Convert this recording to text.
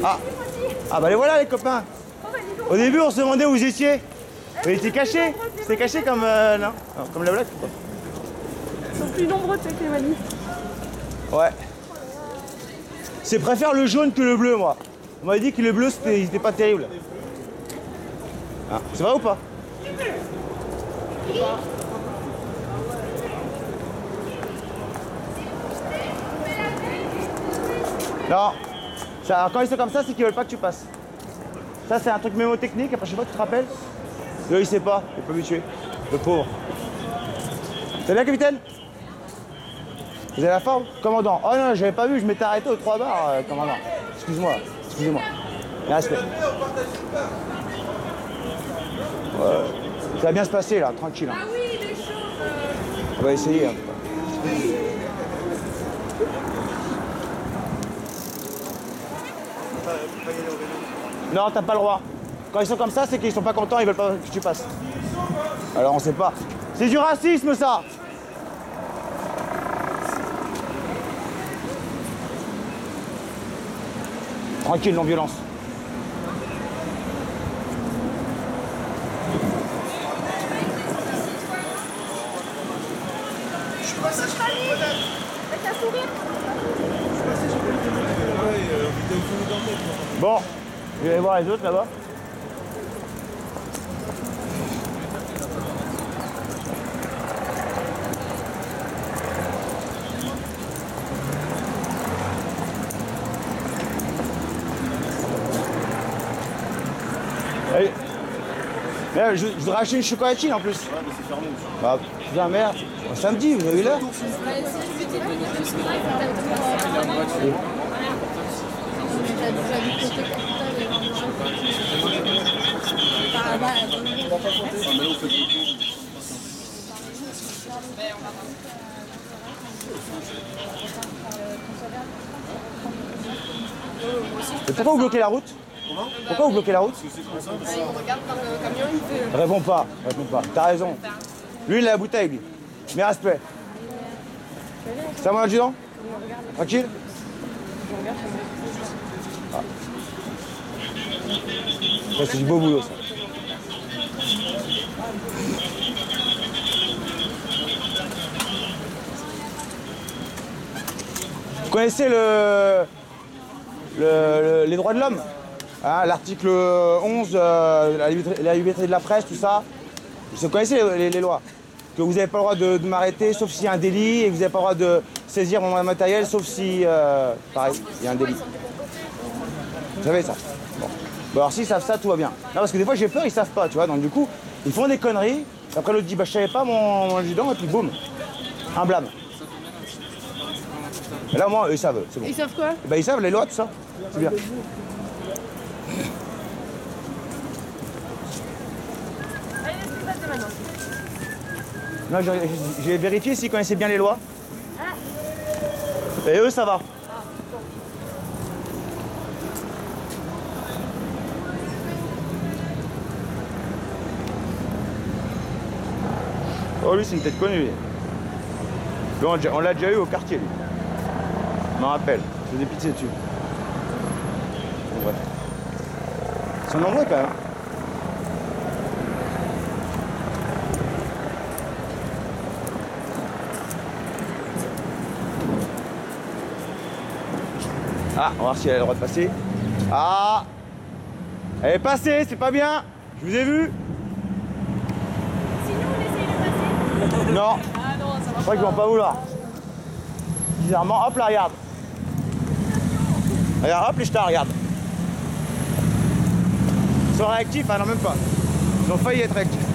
Ah. Ah bah les voilà les copains. Au début on se demandait où vous étiez. Mais il était caché. C'était caché comme non, comme la blague quoi. Ils sont plus nombreux que les manifs. Ouais. C'est préfère le jaune que le bleu moi. On m'avait dit que le bleu c'était pas terrible. Ah, c'est vrai ou pas? Non. Ça, quand ils sont comme ça, c'est qu'ils veulent pas que tu passes. Ça, c'est un truc mémotechnique. Après, je sais pas, tu te rappelles? Lui, il sait pas. Il peut me tuer. Le pauvre. C'est bien, capitaine? Vous avez la forme? Commandant. Oh non, j'avais pas vu. Je m'étais arrêté aux 3 bars, commandant. Excuse-moi. Excusez-moi. Respect. Ouais. Ça va bien se passer, là. Tranquille. Hein. Ah oui, les choses. On va essayer. Hein. Non, t'as pas le droit. Quand ils sont comme ça, c'est qu'ils sont pas contents, ils veulent pas que tu passes. Alors on sait pas. C'est du racisme ça. Tranquille, non-violence. Avec un sourire. Bon, je vais aller voir les autres là-bas. Allez. Merde, je voudrais acheter une chocolatine en plus. Ouais, mais c'est fermé. Bah, putain, merde. Samedi, vous avez l'heure? Et pourquoi vous bloquez la route? Pourquoi vous bloquez la route? Il regarde par le camion, il fait. Réponds pas, réponds pas. T'as raison. Lui, il a la bouteille, lui. Mais respect. C'est à mon adjudant? Tranquille? Ah. Ça, c'est du beau boulot, ça. Vous connaissez les droits de l'homme? Hein, l'article 11, la liberté de la presse, tout ça. Vous connaissez les lois? Que vous n'avez pas le droit de m'arrêter sauf s'il y a un délit et que vous n'avez pas le droit de saisir mon matériel sauf si, pareil, il y a un délit. Vous savez ça? Bon. Bon alors s'ils savent ça, tout va bien. Non, parce que des fois j'ai peur, ils savent pas, tu vois. Donc du coup, ils font des conneries. Après l'autre dit, bah je savais pas mon adjudant et puis boum, un blâme. Et là au moins, eux, ils savent, c'est bon. Ils savent quoi? Bah ils savent les lois, tout ça. C'est bien. Allez, laisse-nous passer maintenant. Non, j'ai vérifié s'ils connaissaient bien les lois. Et eux, ça va. Oh, lui, c'est une tête connue. Lui, on l'a déjà eu au quartier, lui. Je m'en rappelle. Je faisais pitié dessus. Bon, bref. Ils sont nombreux, quand même. Ah, on va voir si elle a le droit de passer. Ah, elle est passée, c'est pas bien. Je vous ai vu. Sinon, on essaye de passer. Non, Ah non, ça va. je crois qu'ils vont pas vouloir. Bizarrement, hop là, regarde. Regarde, hop, les stars, regarde. Ils sont réactifs, hein, non, même pas. Ils ont failli être réactifs.